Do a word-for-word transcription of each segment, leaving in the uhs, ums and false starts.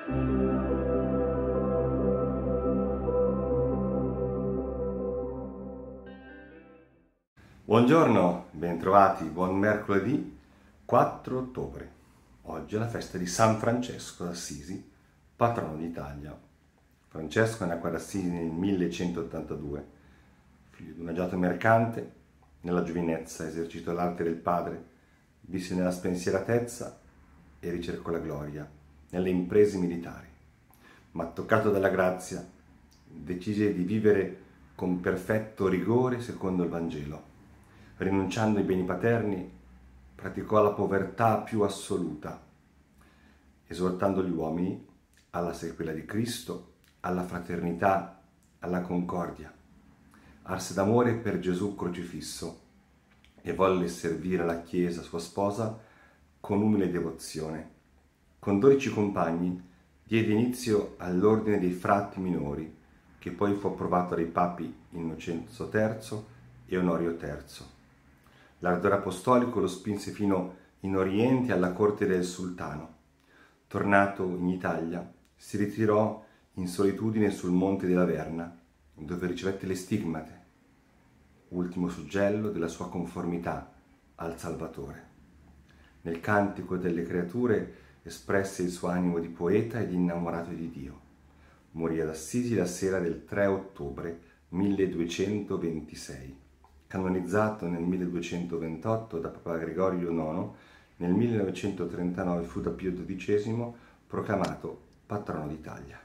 Buongiorno, bentrovati, buon mercoledì quattro ottobre. Oggi è la festa di San Francesco d'Assisi, patrono d'Italia. Francesco nacque ad Assisi nel millecentottantadue, figlio di un agiato mercante. Nella giovinezza esercitò l'arte del padre, visse nella spensieratezza e ricercò la gloria nelle imprese militari. Ma toccato dalla grazia, decise di vivere con perfetto rigore secondo il Vangelo. Rinunciando ai beni paterni, praticò la povertà più assoluta, esortando gli uomini alla sequela di Cristo, alla fraternità, alla concordia. Arse d'amore per Gesù crocifisso e volle servire la Chiesa, sua sposa, con umile devozione. Con dodici compagni diede inizio all'ordine dei frati minori, che poi fu approvato dai papi Innocenzo terzo e Onorio terzo. L'ardore apostolico lo spinse fino in Oriente alla corte del sultano. Tornato in Italia, si ritirò in solitudine sul monte della Verna, dove ricevette le stigmate, ultimo suggello della sua conformità al Salvatore. Nel Cantico delle Creature espresse il suo animo di poeta e di innamorato di Dio. Morì ad Assisi la sera del tre ottobre milleduecentoventisei. Canonizzato nel milleduecentoventotto da Papa Gregorio nono, nel millenovecentotrentanove fu da Pio dodicesimo proclamato patrono d'Italia.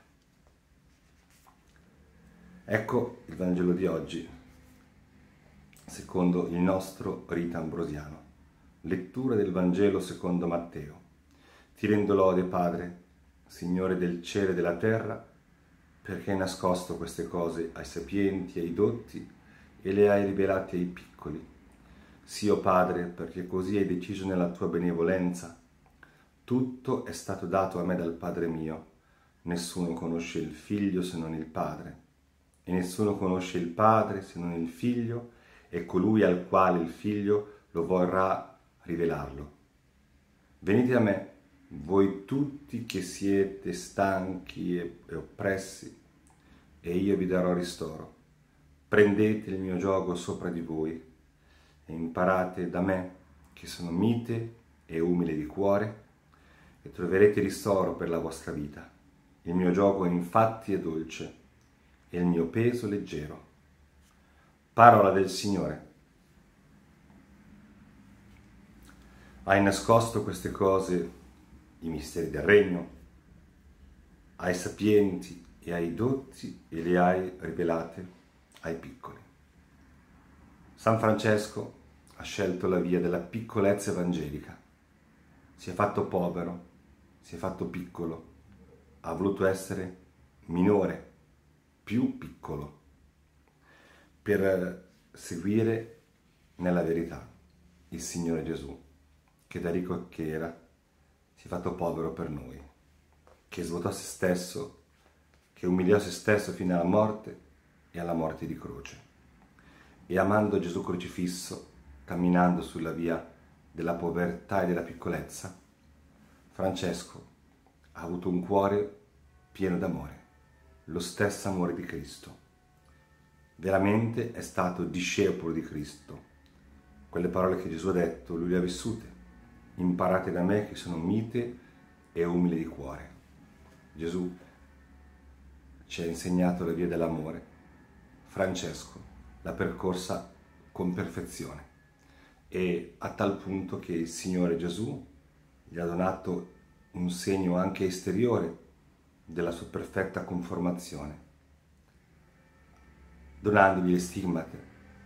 Ecco il Vangelo di oggi, secondo il nostro rito ambrosiano. Lettura del Vangelo secondo Matteo. Ti rendo lode, Padre, Signore del cielo e della terra, perché hai nascosto queste cose ai sapienti e ai dotti e le hai rivelate ai piccoli. Sì, o Padre, perché così hai deciso nella tua benevolenza. Tutto è stato dato a me dal Padre mio. Nessuno conosce il Figlio se non il Padre, e nessuno conosce il Padre se non il Figlio e colui al quale il Figlio lo vorrà rivelarlo. Venite a me, voi tutti che siete stanchi e oppressi, e io vi darò ristoro. Prendete il mio giogo sopra di voi e imparate da me, che sono mite e umile di cuore, e troverete ristoro per la vostra vita. Il mio giogo infatti è dolce e il mio peso leggero. Parola del Signore. Hai nascosto queste cose, i misteri del regno, ai sapienti e ai dotti, e le hai rivelate ai piccoli. San Francesco ha scelto la via della piccolezza evangelica. Si è fatto povero, si è fatto piccolo, ha voluto essere minore, più piccolo, per seguire nella verità il Signore Gesù, che da ricco che era, si è fatto povero per noi, che svuotò se stesso, che umiliò se stesso fino alla morte e alla morte di croce. E amando Gesù crocifisso, camminando sulla via della povertà e della piccolezza, Francesco ha avuto un cuore pieno d'amore, lo stesso amore di Cristo. Veramente è stato discepolo di Cristo. Quelle parole che Gesù ha detto, lui le ha vissute. Imparate da me che sono mite e umile di cuore. Gesù ci ha insegnato la via dell'amore. Francesco l'ha percorsa con perfezione, e a tal punto che il Signore Gesù gli ha donato un segno anche esteriore della sua perfetta conformazione, donandogli le stigmate.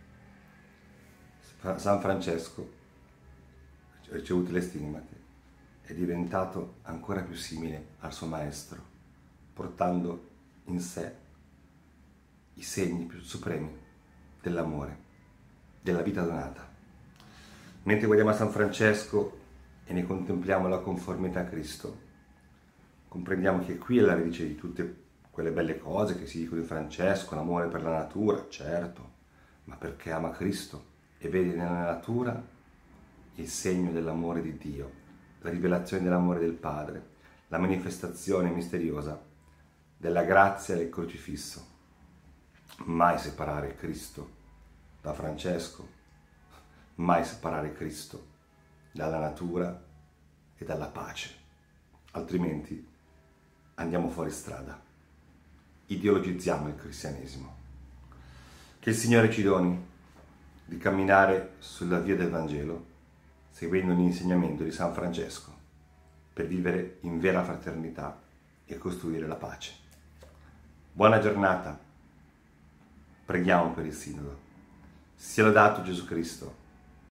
San Francesco, ricevute le stigmate, è diventato ancora più simile al suo maestro, portando in sé i segni più supremi dell'amore, della vita donata. Mentre guardiamo a San Francesco e ne contempliamo la conformità a Cristo, comprendiamo che qui è la radice di tutte quelle belle cose che si dicono di Francesco, l'amore per la natura, certo, ma perché ama Cristo e vede nella natura il segno dell'amore di Dio, la rivelazione dell'amore del Padre, la manifestazione misteriosa della grazia del crocifisso. Mai separare Cristo da Francesco, mai separare Cristo dalla natura e dalla pace, altrimenti andiamo fuori strada, ideologizziamo il cristianesimo. Che il Signore ci doni di camminare sulla via del Vangelo, seguendo l'insegnamento di San Francesco, per vivere in vera fraternità e costruire la pace. Buona giornata, preghiamo per il Sinodo. Sia lodato Gesù Cristo.